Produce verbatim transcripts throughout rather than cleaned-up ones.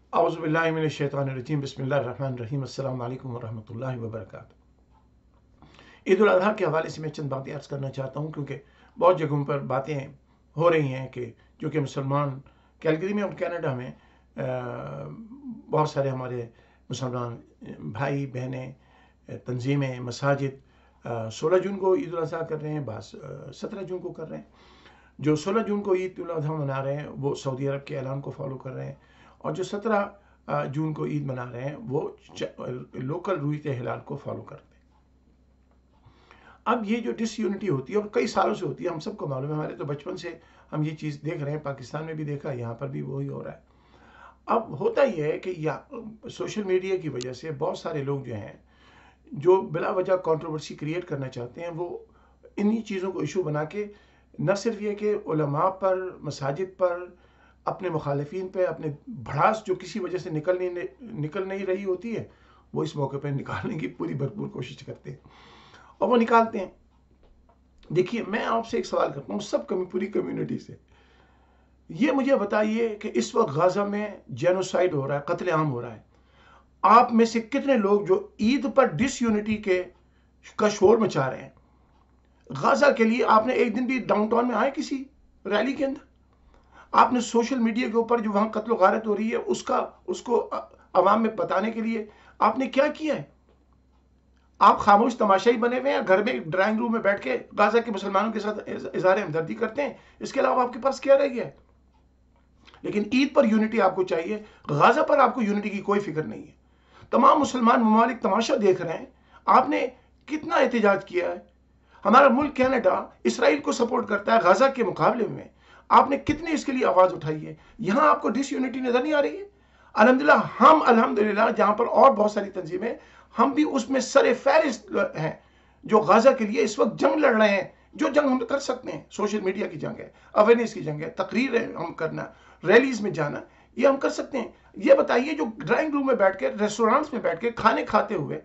اعوذ باللہ من الشیطان الرجیم بسم اللہ الرحمن الرحیم السلام علیکم ورحمۃ اللہ وبرکاتہ۔ عید الاضحیٰ کے حوالے سے میں چند باتیں عرض کرنا چاہتا ہوں، کیونکہ بہت جگہوں پر باتیں ہو رہی ہیں کہ جو کہ مسلمان کیلگری میں اور کینیڈا میں بہت سارے ہمارے مسلمان بھائی بہنیں، تنظیمیں، مساجد سولہ جون کو عید الاضحیٰ کر رہے ہیں، بعض سترہ جون کو کر رہے ہیں۔ جو سولہ جون کو عید الاضحیٰ منا رہے ہیں وہ سعودی عرب کے اعلان کو فالو کر رہے ہیں، اور جو سترہ جون کو عید منا رہے ہیں وہ لوکل رویت ہلال کو فالو کرتے ہیں۔ اب یہ جو ڈس یونٹی ہوتی ہے اور کئی سالوں سے ہوتی ہے، ہم سب کو معلوم ہے، ہمارے تو بچپن سے ہم یہ چیز دیکھ رہے ہیں، پاکستان میں بھی دیکھا، یہاں پر بھی وہی ہو رہا ہے۔ اب ہوتا یہ ہے کہ سوشل میڈیا کی وجہ سے بہت سارے لوگ جو ہیں جو بلا وجہ کنٹروورسی کریٹ کرنا چاہتے ہیں، وہ انہی چیزوں کو ایشو بنا کے نہ صرف یہ کہ علماء پر، مساجد پر، اپنے مخالفین پہ اپنے بھڑاس جو کسی وجہ سے نکل نہیں نکل نہیں رہی ہوتی ہے، وہ اس موقع پہ نکالنے کی پوری بھرپور کوشش کرتے ہیں اور وہ نکالتے ہیں۔ دیکھیے، میں آپ سے ایک سوال کرتا ہوں، سب پوری کمیونٹی سے، یہ مجھے بتائیے کہ اس وقت غزہ میں جینوسائیڈ ہو رہا ہے، قتل عام ہو رہا ہے، آپ میں سے کتنے لوگ جو عید پر ڈس یونٹی کے کا شور مچا رہے ہیں؟ غزہ کے لیے آپ نے ایک دن بھی ڈاؤن ٹاؤن میں آئے کسی ریلی کے اندر؟ آپ نے سوشل میڈیا کے اوپر جو وہاں قتل و غارت ہو رہی ہے اس کا اس کو عوام میں بتانے کے لیے آپ نے کیا کیا ہے؟ آپ خاموش تماشائی بنے ہوئے ہیں، گھر میں ڈرائنگ روم میں بیٹھ کے غزہ کے مسلمانوں کے ساتھ اظہار ہمدردی کرتے ہیں، اس کے علاوہ آپ کے پاس کیا رہ گیا ہے؟ لیکن عید پر یونٹی آپ کو چاہیے، غزہ پر آپ کو یونٹی کی کوئی فکر نہیں ہے۔ تمام مسلمان ممالک تماشا دیکھ رہے ہیں، آپ نے کتنا احتجاج کیا ہے؟ ہمارا ملک کینیڈا اسرائیل کو سپورٹ کرتا ہے غزہ کے مقابلے میں، آپ نے کتنی اس کے لیے آواز اٹھائی ہے؟ یہاں آپ کو ڈس یونٹی نظر نہیں آ رہی ہے؟ الحمدللہ ہم الحمدللہ جہاں پر اور بہت ساری تنظیمیں، ہم بھی اس میں سر فہرست ہیں جو غزہ کے لیے اس وقت جنگ لڑ رہے ہیں، جو جنگ ہم کر سکتے ہیں۔ سوشل میڈیا کی جنگ ہے، اویئرنیس کی جنگ ہے، تقریر ہم کرنا، ریلیز میں جانا، یہ ہم کر سکتے ہیں۔ یہ بتائیے جو ڈرائنگ روم میں بیٹھ کے، ریسٹورانٹس میں بیٹھ کے کھانے کھاتے ہوئے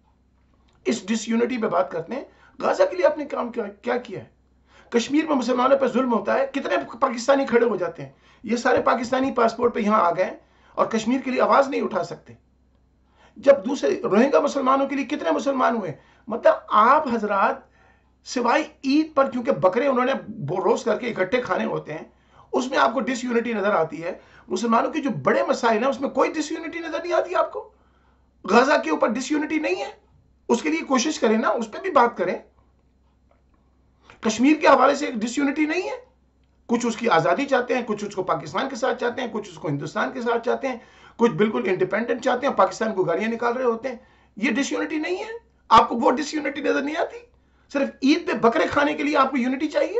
اس ڈس یونٹی پہ بات کرتے ہیں، غزہ کے لیے آپ نے کام کیا کیا ہے؟ کشمیر میں مسلمانوں پہ ظلم ہوتا ہے، کتنے پاکستانی کھڑے ہو جاتے ہیں، یہ سارے پاکستانی پاسپورٹ پہ یہاں آ گئے اور کشمیر کے لیے آواز نہیں اٹھا سکتے۔ جب دوسرے روہنگا مسلمانوں کے لیے کتنے مسلمان ہوئے؟ مطلب آپ حضرات سوائے عید پر، کیونکہ بکرے انہوں نے روز کر کے اکٹھے کھانے ہوتے ہیں، اس میں آپ کو ڈس یونٹی نظر آتی ہے۔ مسلمانوں کے جو بڑے مسائل ہیں اس میں کوئی ڈس یونٹی نظر نہیں آتی آپ کو۔ غزہ کے اوپر ڈس یونٹی نہیں ہے، اس کے لیے کوشش کریں نا، اس پہ بھی بات کریں۔ کشمیر کے حوالے سے ایک ڈس یونٹی نہیں ہے، کچھ اس کی آزادی چاہتے ہیں، کچھ اس کو پاکستان کے ساتھ چاہتے ہیں، کچھ اس کو ہندوستان کے ساتھ چاہتے ہیں، کچھ بالکل انڈیپینڈنٹ چاہتے ہیں، پاکستان کو گالیاں نکال رہے ہوتے ہیں۔ یہ ڈس یونٹی نہیں ہے، آپ کو وہ ڈس یونٹی نظر نہیں آتی؟ صرف عید پہ بکرے کھانے کے لیے آپ کو یونٹی چاہیے؟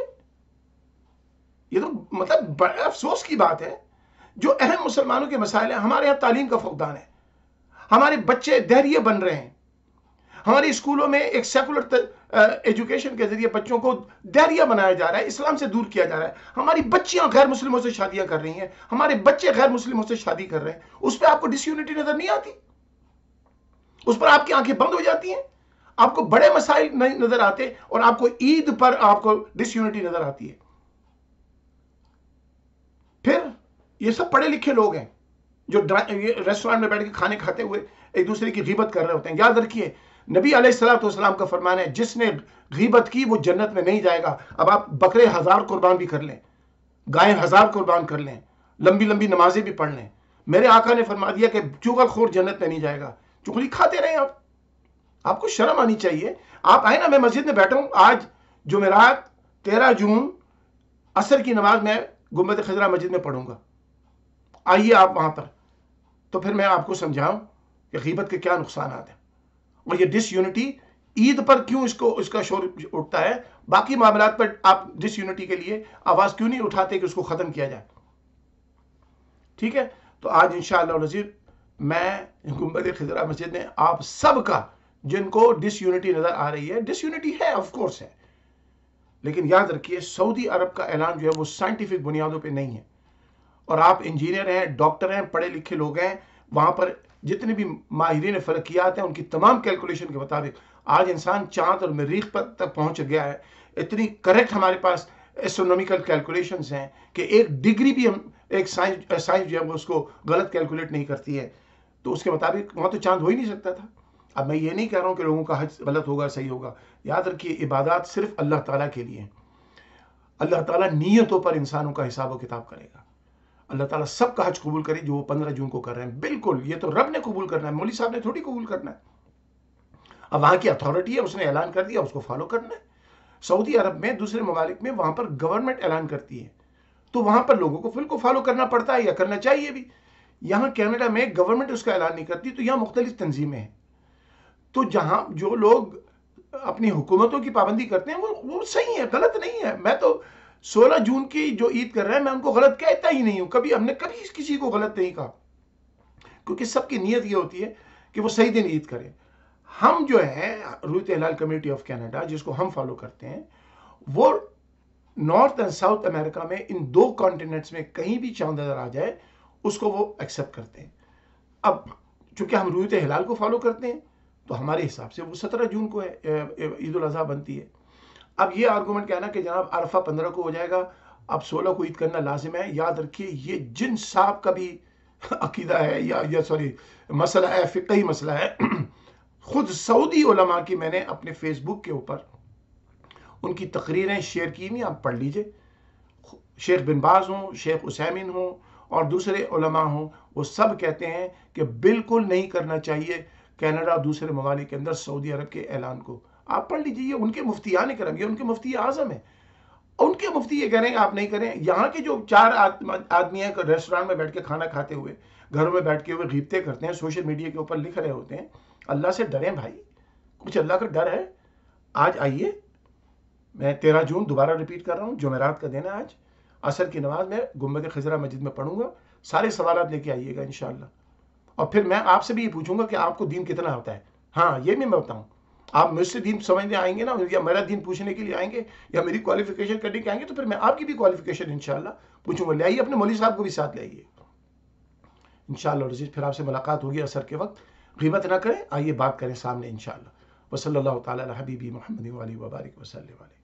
یہ تو مطلب بڑے افسوس کی بات ہے۔ جو اہم مسلمانوں کے مسائل ہیں، ہمارے یہاں تعلیم کا فقدان ہے، ہمارے بچے دہریے بن رہے ہیں، ہمارے اسکولوں میں ایک سیکولر ایجوکیشن کے ذریعے بچوں کو دہریہ بنایا جا رہا ہے، اسلام سے دور کیا جا رہا ہے، ہماری بچیاں غیر مسلموں سے شادیاں کر رہی ہیں، ہمارے بچے غیر مسلموں سے شادی کر رہے ہیں، اس پہ آپ کو ڈس یونٹی نظر نہیں آتی؟ اس پر آپ کی آنکھیں بند ہو جاتی ہیں؟ آپ کو بڑے مسائل نہیں نظر آتے اور آپ کو عید پر آپ کو ڈس یونٹی نظر آتی ہے؟ پھر یہ سب پڑھے لکھے لوگ ہیں جو ریسٹورانٹ میں بیٹھ کے کھانے کھاتے ہوئے ایک دوسرے کی غیبت کر رہے ہوتے ہیں۔ یاد رکھیے، نبی علیہ السلام والسلام کا فرمان ہے، جس نے غیبت کی وہ جنت میں نہیں جائے گا۔ اب آپ بکرے ہزار قربان بھی کر لیں، گائے ہزار قربان کر لیں، لمبی لمبی نمازیں بھی پڑھ لیں، میرے آقا نے فرما دیا کہ چغل خور جنت میں نہیں جائے گا۔ چغلی کھاتے رہیں آپ، آپ کو شرم آنی چاہیے۔ آپ آئے نا، میں مسجد میں بیٹھا ہوں، آج جمعرات تیرہ جون عصر کی نماز میں گنبد خضرا مسجد میں پڑھوں گا، آئیے آپ وہاں پر، تو پھر میں آپ کو سمجھاؤں کہ غیبت کے کیا نقصانات ہیں اور یہ ڈس یونٹی عید پر کیوں اس کو اس کا شور اٹھتا ہے، باقی معاملات پر آپ ڈس یونٹی کے لیے آواز کیوں نہیں اٹھاتے کہ اس کو ختم کیا جائے؟ ٹھیک ہے، تو آج انشاءاللہ العزیز میں گنبد خضرا مسجد میں آپ سب کا، جن کو ڈس یونٹی نظر آ رہی ہے، ڈس یونٹی ہے آف کورس ہے، لیکن یاد رکھیے سعودی عرب کا اعلان جو ہے وہ سائنٹیفک بنیادوں پہ نہیں ہے، اور آپ انجینئر ہیں، ڈاکٹر ہیں، پڑھے لکھے لوگ ہیں، وہاں پر جتنے بھی ماہرین فلکیات ہیں ان کی تمام کیلکولیشن کے مطابق آج انسان چاند اور مریخ پر تک پہنچ گیا ہے۔ اتنی کریکٹ ہمارے پاس ایسٹرونومیکل کیلکولیشنز ہیں کہ ایک ڈگری بھی ہم ایک سائنس سائنس جو ہے وہ اس کو غلط کیلکولیٹ نہیں کرتی ہے، تو اس کے مطابق وہاں تو چاند ہو ہی نہیں سکتا تھا۔ اب میں یہ نہیں کہہ رہا ہوں کہ لوگوں کا حج غلط ہوگا صحیح ہوگا، یاد رکھیے عبادات صرف اللہ تعالیٰ کے لیے ہیں۔ اللہ تعالیٰ نیتوں پر انسانوں کا حساب و کتاب کرے گا۔ اللہ تعالیٰ سب کا حج قبول کرے جو وہ پندرہ جون کو کر رہے ہیں، بالکل یہ تو رب نے قبول کرنا ہے، مولوی صاحب نے تھوڑی قبول کرنا ہے۔ اب وہاں کی اتھارٹی ہے، اس نے اعلان کر دیا، اس کو فالو کرنا ہے۔ سعودی عرب میں، دوسرے ممالک میں، وہاں پر گورنمنٹ اعلان کرتی ہے تو وہاں پر لوگوں کو فل کو فالو کرنا پڑتا ہے یا کرنا چاہیے بھی۔ یہاں کینیڈا میں گورنمنٹ اس کا اعلان نہیں کرتی، تو یہاں مختلف تنظیمیں ہیں، تو جہاں جو لوگ اپنی حکومتوں کی پابندی کرتے ہیں وہ وہ صحیح ہے، غلط نہیں ہے۔ میں تو سولہ جون کی جو عید کر رہے ہیں میں ان کو غلط کہتا ہی نہیں ہوں، کبھی ہم نے کبھی کسی کو غلط نہیں کہا، کیونکہ سب کی نیت یہ ہوتی ہے کہ وہ صحیح دن عید کریں۔ ہم جو ہے رویت ہلال کمیونٹی آف کینیڈا جس کو ہم فالو کرتے ہیں، وہ نارتھ اینڈ ساؤتھ امریکہ میں ان دو کانٹیننٹس میں کہیں بھی چاند نظر آ جائے اس کو وہ ایکسیپٹ کرتے ہیں۔ اب چونکہ ہم رویت ہلال کو فالو کرتے ہیں تو ہمارے حساب سے وہ سترہ جون کو ہے عید الاضحیٰ بنتی ہے۔ اب یہ آرگومنٹ کہنا کہ جناب عرفہ پندرہ کو ہو جائے گا، اب سولہ کو عید کرنا لازم ہے، یاد رکھیے یہ جن صاحب کا بھی عقیدہ ہے یا یا سوری مسئلہ ہے، فقہی مسئلہ ہے۔ خود سعودی علماء کی میں نے اپنے فیس بک کے اوپر ان کی تقریریں شیئر کی نہیں، آپ پڑھ لیجئے۔ شیخ بن باز ہوں، شیخ عثیمین ہوں اور دوسرے علماء ہوں، وہ سب کہتے ہیں کہ بالکل نہیں کرنا چاہیے کینیڈا اور دوسرے ممالک کے اندر سعودی عرب کے اعلان کو۔ آپ پڑھ لیجئے، یہ ان کے مفتیان کرم، یہ ان کے مفتی اعظم ہیں، ان کے مفتی یہ کہہ رہے ہیں آپ نہیں کریں۔ یہاں کے جو چار آدمی ہیں ریسٹورانٹ میں بیٹھ کے کھانا کھاتے ہوئے، گھروں میں بیٹھ کے ہوئے غیبتیں کرتے ہیں، سوشل میڈیا کے اوپر لکھ رہے ہوتے ہیں، اللہ سے ڈریں بھائی، کچھ اللہ کا ڈر ہے۔ آج آئیے، میں تیرہ جون دوبارہ ریپیٹ کر رہا ہوں، جمعرات کا دن ہے آج، عصر کی نماز میں گنبد خضرا مسجد میں پڑھوں گا، سارے سوالات لے کے آئیے گا انشاءاللہ، اور پھر میں آپ سے بھی یہ پوچھوں گا کہ آپ کو دین کتنا ہوتا ہے۔ ہاں یہ بھی میں بتاؤں، آپ مجھ سے دین سمجھنے آئیں گے نا، یا میرا دین پوچھنے کے لیے آئیں گے یا میری کوالیفیکیشن کرنے کے آئیں گے، تو پھر میں آپ کی بھی کوالیفیکیشن انشاءاللہ پوچھوں گا۔ لے آئیے اپنے مولوی صاحب کو بھی ساتھ لے آئیے انشاءاللہ العزیز، پھر آپ سے ملاقات ہوگی عصر کے وقت۔ غیبت نہ کریں، آئیے بات کریں سامنے انشاءاللہ۔ وصلی اللہ تعالی علی حبیبی محمد وآلہ وبارک وسلم علیہ۔